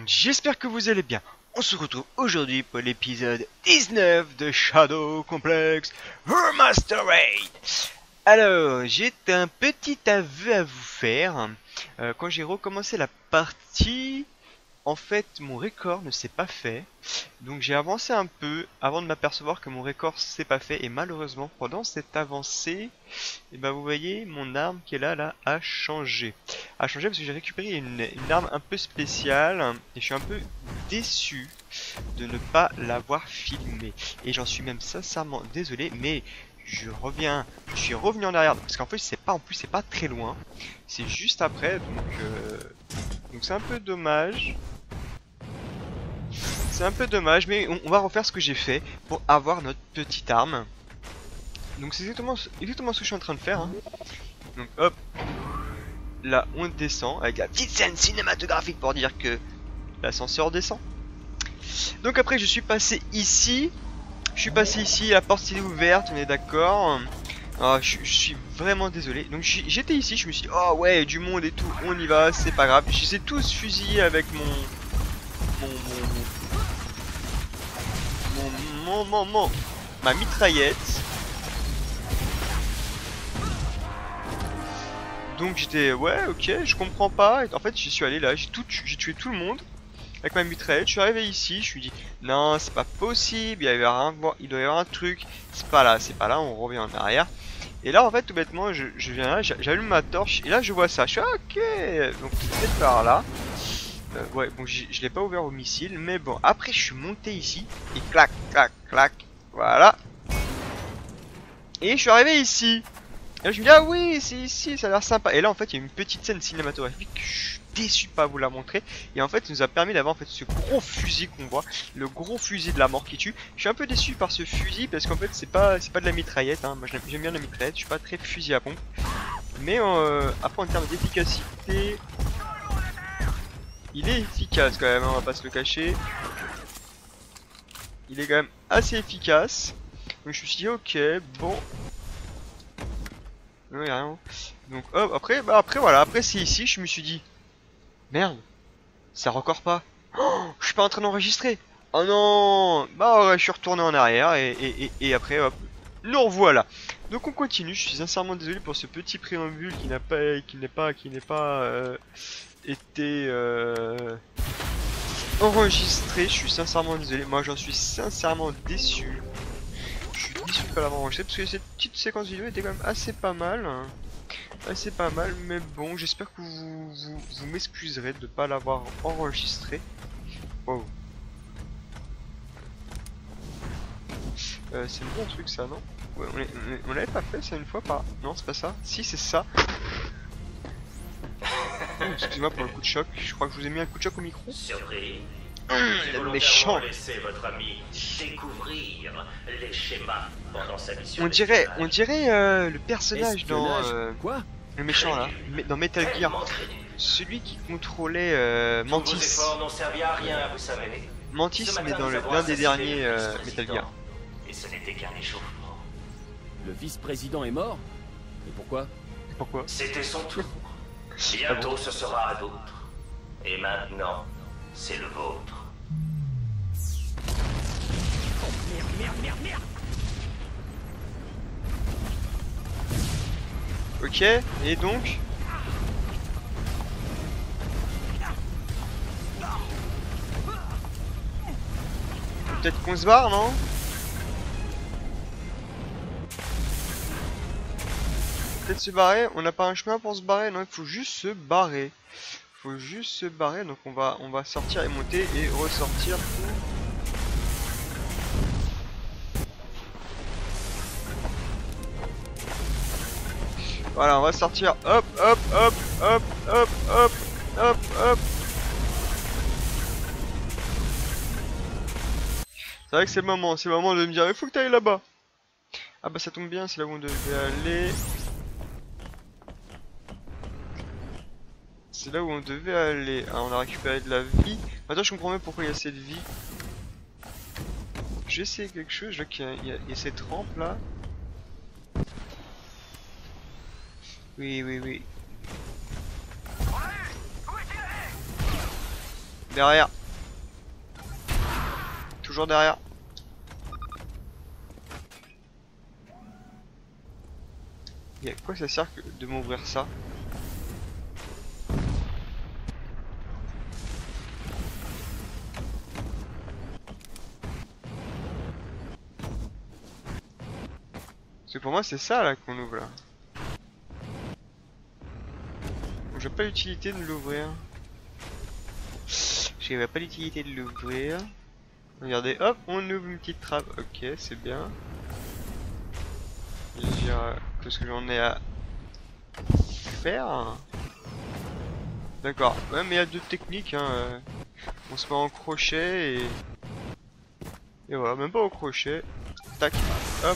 j'espère que vous allez bien. On se retrouve aujourd'hui pour l'épisode 19 de Shadow Complex Remastered. Alors, j'ai un petit aveu à vous faire. Quand j'ai recommencé la partie, en fait, mon record ne s'est pas fait. Donc j'ai avancé un peu avant de m'apercevoir que mon record s'est pas fait. Et malheureusement, pendant cette avancée, vous voyez, mon arme qui est là, a changé. A changé parce que j'ai récupéré une arme un peu spéciale. Et je suis un peu déçu de ne pas l'avoir filmée. Et j'en suis même sincèrement désolé, mais je suis revenu en arrière. Parce qu'en fait, c'est pas très loin. C'est juste après, donc c'est un peu dommage. C'est un peu dommage, mais on va refaire ce que j'ai fait pour avoir notre petite arme. Donc c'est exactement ce que je suis en train de faire. Hein. Donc hop, là on descend avec la petite scène cinématographique pour dire que l'ascenseur descend. Donc après je suis passé ici. La porte est ouverte, on est d'accord. Je suis vraiment désolé. Donc j'étais ici, je me suis dit, oh ouais, du monde et tout, on y va, c'est pas grave. Je les ai tous fusillés avec ma mitraillette. Donc j'étais ouais, ok, je comprends pas. Et en fait j'y suis allé là, j'ai tué tout le monde avec ma mitraillette. Je suis arrivé ici, je me suis dit non, c'est pas possible, il doit y avoir un truc. C'est pas là, on revient en arrière. Et là en fait tout bêtement je viens là, j'allume ma torche et là je vois ça. Je suis ok, donc peut-être par là. Ouais, bon, je l'ai pas ouvert au missile, mais bon, après je suis monté ici, et clac, clac, clac, voilà. Et je suis arrivé ici. Et là je me dis, ah oui, c'est ici, ça a l'air sympa. Et là en fait, il y a une petite scène cinématographique, je suis déçu de pas vous la montrer. Et en fait, ça nous a permis d'avoir en fait ce gros fusil qu'on voit, le gros fusil de la mort qui tue. Je suis un peu déçu par ce fusil, parce qu'en fait, c'est pas de la mitraillette, hein. Moi j'aime bien la mitraillette, je suis pas très fusil à pompe. Mais après, en termes d'efficacité... il est efficace quand même, hein, on va pas se le cacher. Il est quand même assez efficace. Donc je me suis dit ok, bon. Non, y'a rien. Donc hop, après voilà, après c'est ici, je me suis dit merde, ça record pas. Oh, je suis pas en train d'enregistrer. Oh non. Bah ouais, je suis retourné en arrière et après hop, nous revoilà. Donc on continue, je suis sincèrement désolé pour ce petit préambule qui n'est pas été enregistré, je suis sincèrement désolé, moi j'en suis sincèrement déçu. Je suis déçu de pas l'avoir enregistré parce que cette petite séquence vidéo était quand même assez pas mal. Assez pas mal, mais bon, j'espère que vous m'excuserez de pas l'avoir enregistré. Wow. C'est le bon truc ça, non? Ouais, on l'avait pas fait ça une fois pas? Non, c'est pas ça? Si, c'est ça. Excusez-moi pour le coup de choc, je crois que je vous ai mis un coup de choc au micro. Surpris. Le méchant. Laisser votre ami découvrir les schémas pendant sa mission. On dirait le personnage dans Quoi? le méchant là, dans Metal Gear. Celui qui contrôlait Mantis. Vos efforts n'ont servi à rien, vous savez. Mantis, mais dans l'un des derniers Metal Gear. Et ce n'était qu'un échauffement. Le vice-président est mort? Et pourquoi? Pourquoi? C'était son tour. Bientôt ce sera à d'autres. Et maintenant, c'est le vôtre. Merde. Ok, et donc peut-être qu'on se barre, non? Peut-être se barrer, on n'a pas un chemin pour se barrer, non, il faut juste se barrer. Donc on va sortir et monter et ressortir. Voilà, on va sortir, hop. C'est vrai que c'est le moment de me dire, il faut que tu ailles là-bas. Ah bah ça tombe bien, c'est là où on devait aller. C'est là où on devait aller. Ah, on a récupéré de la vie. Maintenant je comprends même pourquoi il y a cette vie. J'ai essayé quelque chose, je vois qu'il y a cette rampe là. Oui. Derrière. toujours derrière. Et à quoi ça sert de m'ouvrir ça? Parce que pour moi c'est ça là qu'on ouvre là. Donc, j'ai pas l'utilité de l'ouvrir. Je vois pas l'utilité de l'ouvrir. Regardez, hop, on ouvre une petite trappe. Ok, c'est bien. Je veux dire, qu'est-ce que j'en ai à faire? D'accord, ouais, mais il y a deux techniques. Hein. On se met en crochet et voilà, même pas au crochet. Tac, hop.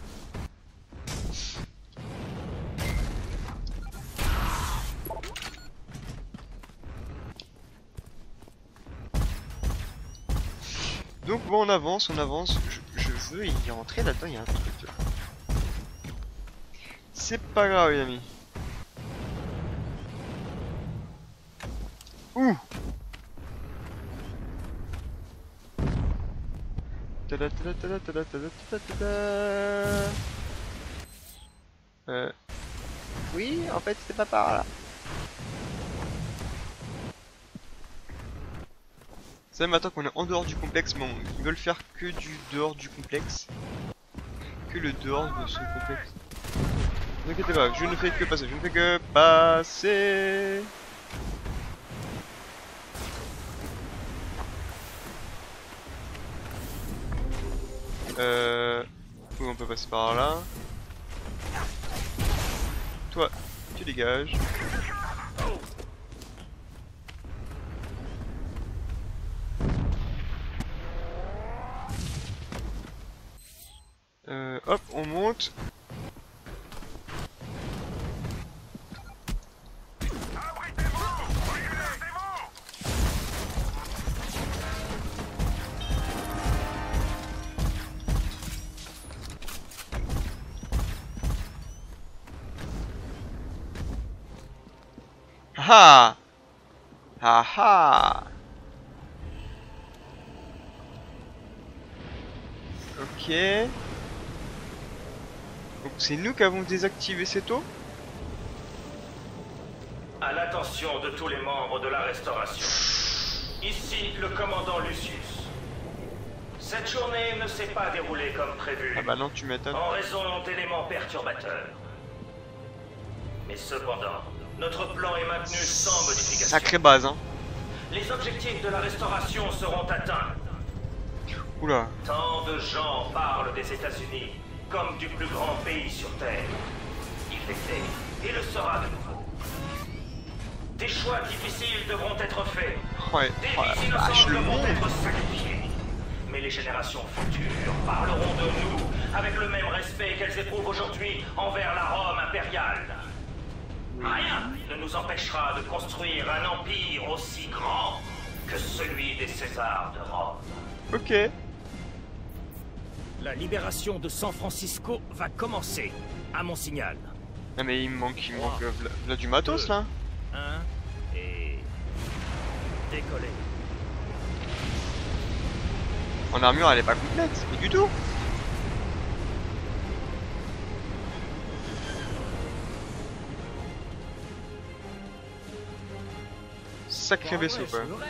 Donc bon, on avance, on avance. Je veux y rentrer là-dedans, il y a un truc là. C'est pas grave les amis. Ouh. Tada, tada, tada, tada, tada, tada, tada. Oui, en fait c'était pas par là. Ça maintenant qu'on est en dehors du complexe, mais ils veulent faire que du dehors du complexe. Que le dehors de ce complexe. Ne vous inquiétez pas, je ne fais que passer, je ne fais que passer. Oui, on peut passer par là. Toi, tu dégages. Hop, on monte. Ah ah ah. Ok. Donc c'est nous qui avons désactivé cette eau? À l'attention de tous les membres de la Restauration. Ici, le commandant Lucius. Cette journée ne s'est pas déroulée comme prévu. Ah bah non, tu m'étonnes. En raison d'éléments perturbateurs. Mais cependant, notre plan est maintenu sans modification. Sacrée base, hein. Les objectifs de la Restauration seront atteints. Oula. Tant de gens parlent des États-Unis comme du plus grand pays sur Terre. Il l'était et le sera de nouveau. Des choix difficiles devront être faits. Ouais. Des Oh la vies vache, innocentes le devront monde. être sacrifiées. Mais les générations futures parleront de nous avec le même respect qu'elles éprouvent aujourd'hui envers la Rome impériale. Rien ne nous empêchera de construire un empire aussi grand que celui des Césars de Rome. Ok. La libération de San Francisco va commencer, à mon signal. Ah mais il me manque là du matos là. 1 et... décoller. En armure elle est pas complète, mais du tout. Sacré vaisseau quand même.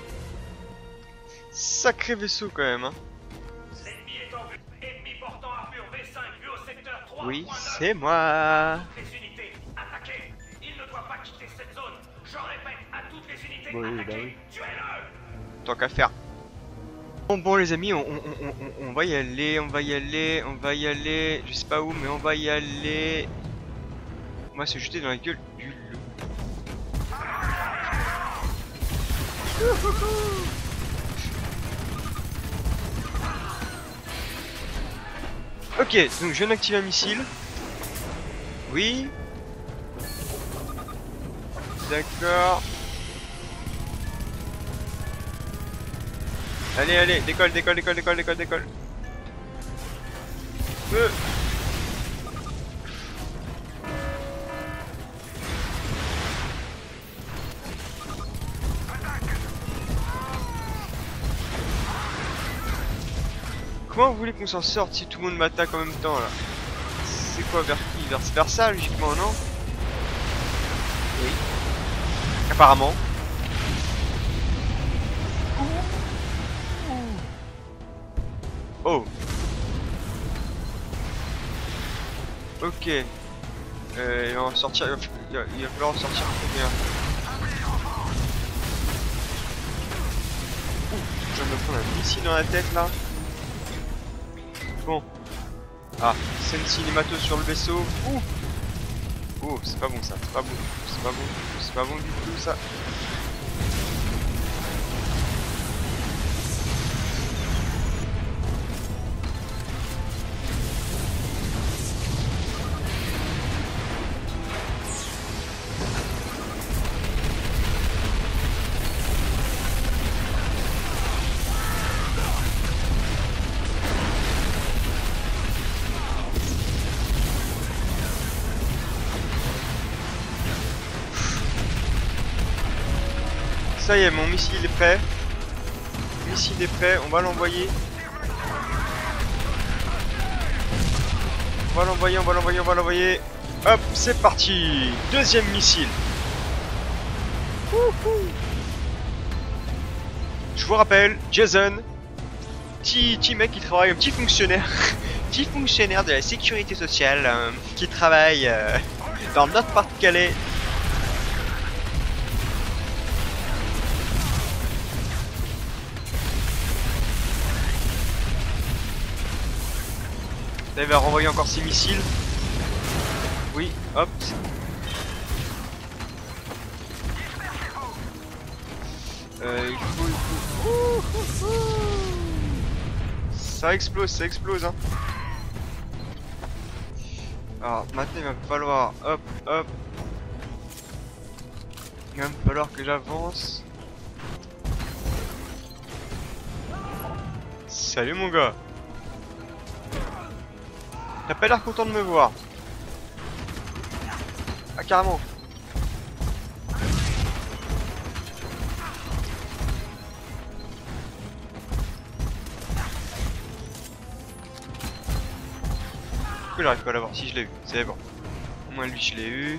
Sacré vaisseau quand même hein. L'ennemi est en vue. Ennemi portant armure V5 vu au secteur 3. Oui, c'est moi. Toutes les unités, attaquez. Il ne doit pas quitter cette zone. Je répète, à toutes les unités, Oui, attaquez. bah oui. Tuez-le. Tant qu'à faire. Bon les amis, on va y aller, on va y aller, on va y aller. Je sais pas où, mais on va y aller. On va se jeter dans la gueule du loup. Ok, donc je viens d'activer un missile. Oui. D'accord. Allez, allez, décolle, décolle, décolle, décolle, décolle, décolle. Feu. Comment vous voulez qu'on s'en sorte si tout le monde m'attaque en même temps là? C'est quoi, vers qui? Vers ça logiquement, non? Oui. Apparemment. Oh. Ok. Il va en sortir. Il va falloir en sortir combien? Je viens de me prendre un missile dans la tête là. Bon. Ah, scène cinémato sur le vaisseau. Ouh. Oh, c'est pas bon ça, c'est pas bon. C'est pas bon, c'est pas bon du tout ça. Ça y est, mon missile est prêt. Le missile est prêt, on va l'envoyer. On va l'envoyer, on va l'envoyer, on va l'envoyer. Hop, c'est parti. Deuxième missile. Je vous rappelle, Jason, petit mec qui travaille, un petit fonctionnaire, petit fonctionnaire de la sécurité sociale qui travaille dans notre Pas-de-Calais. Là, il va renvoyer encore ses missiles. Oui, hop. Il faut... Ça explose, hein. Alors, maintenant, il va falloir... Hop, hop. Il va me falloir que j'avance. Salut, mon gars. T'as pas l'air content de me voir. Ah, carrément. Pourquoi j'arrive pas à l'avoir? Si, je l'ai eu, c'est bon. Au moins lui je l'ai eu.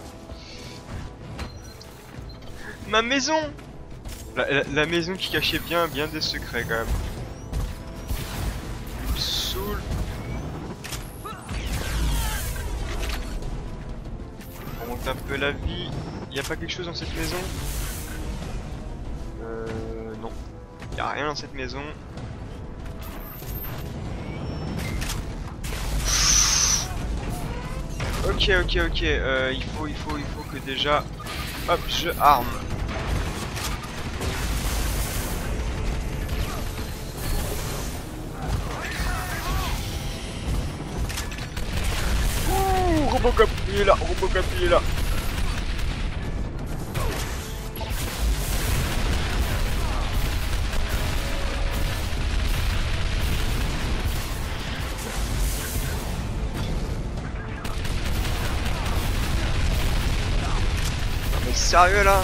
Ma maison. La maison qui cachait bien des secrets quand même. Il me saoule. On monte un peu la vie. Y a pas quelque chose dans cette maison? Non. Y a rien dans cette maison. Ok. Il faut que déjà, hop, je arme. Ouh, Robocop, il est là, Robocop, il est là. Sérieux là?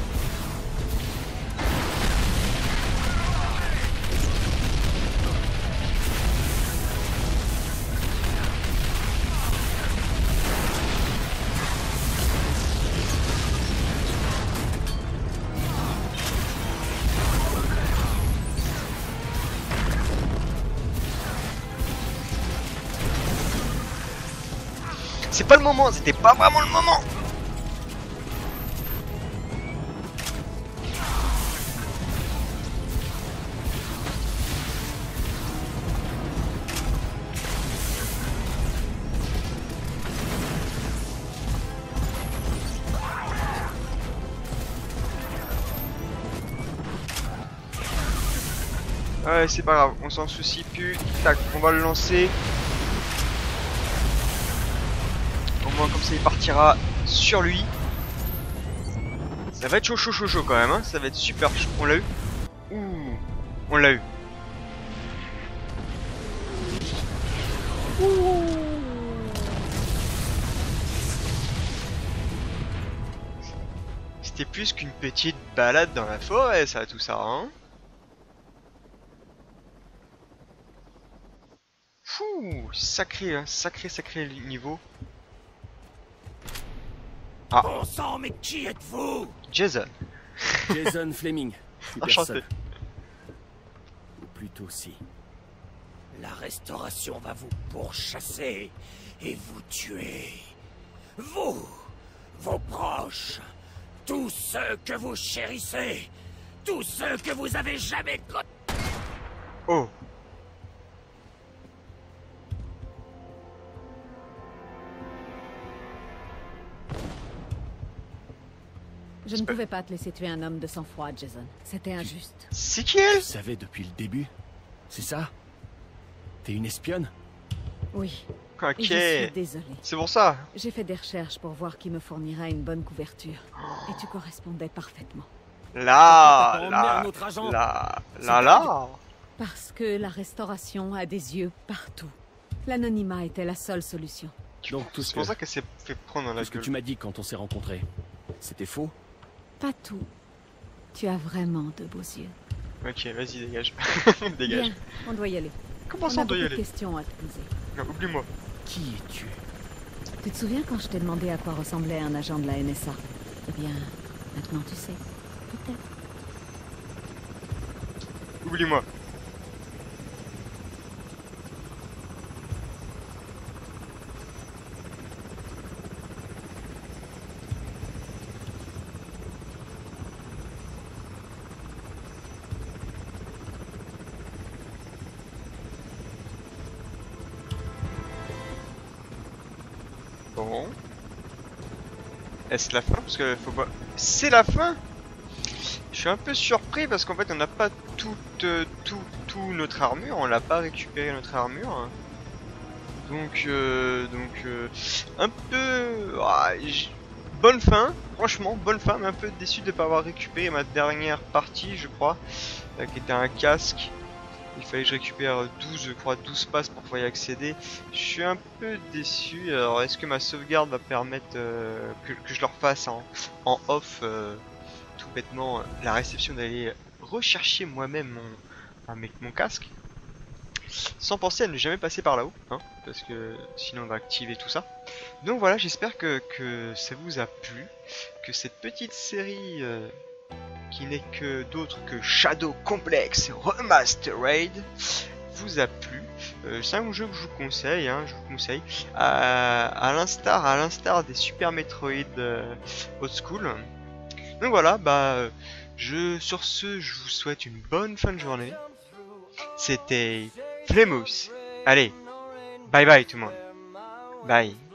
C'est pas le moment, c'était pas vraiment le moment. Ouais, c'est pas grave, on s'en soucie plus. Tac, on va le lancer. Au moins comme ça il partira sur lui. Ça va être chaud quand même, hein. Ça va être super chaud. On l'a eu? Ouh, on l'a eu. Ouh. C'était plus qu'une petite balade dans la forêt, ça, tout ça, hein. Ouh, sacré, hein, sacré niveau. Ah. Bon sang, mais qui êtes-vous? Jason. Jason Fleming. Je suis Enchanté. personne. Ou plutôt si. La restauration va vous pourchasser et vous tuer. Vous, vos proches, tous ceux que vous chérissez, tous ceux que vous avez jamais connus. Oh. Je ne pouvais pas te laisser tuer un homme de sang-froid, Jason. C'était injuste. C'est qui elle? Tu savais depuis le début? C'est ça? T'es une espionne? Oui. Ok. Et je suis désolée. C'est pour ça. J'ai fait des recherches pour voir qui me fournirait une bonne couverture. Et tu correspondais parfaitement. Là, Pourquoi t'as pas emmené là, un autre agent? là. Parce que la restauration a des yeux partout. L'anonymat était la seule solution. Donc tout ce C'est pour que, ça qu'elle s'est fait prendre dans la tout ce que gueule. tu m'as dit quand on s'est rencontrés, c'était faux? Pas tout. Tu as vraiment de beaux yeux. Ok, vas-y, dégage. Dégage. Bien, on doit y aller. Comment On ça a on doit y beaucoup de aller? questions à te poser. Non, oublie-moi. Qui es-tu? Tu te souviens quand je t'ai demandé à quoi ressemblait un agent de la NSA? Eh bien, maintenant tu sais. Peut-être. Oublie-moi. Bon. Est-ce la fin? Parce que faut pas... C'est la fin? Je suis un peu surpris parce qu'en fait on n'a pas toute tout notre armure, on l'a pas récupéré notre armure. Donc un peu bonne fin, franchement bonne fin, mais un peu déçu de ne pas avoir récupéré ma dernière partie, je crois, qui était un casque. Il fallait que je récupère 12, je crois 12 passes pour pouvoir y accéder. Je suis un peu déçu. Alors est-ce que ma sauvegarde va permettre que je leur fasse en off tout bêtement la réception d'aller rechercher moi-même mon casque, sans penser à ne jamais passer par là-haut, hein, parce que sinon on va activer tout ça. Donc voilà, j'espère que ça vous a plu, que cette petite série qui n'est que d'autre que Shadow Complex Remastered vous a plu. C'est un jeu que je vous conseille, hein, à l'instar des Super Metroid Old School. Donc voilà, sur ce, je vous souhaite une bonne fin de journée. C'était Flemous. Allez, bye bye tout le monde. Bye.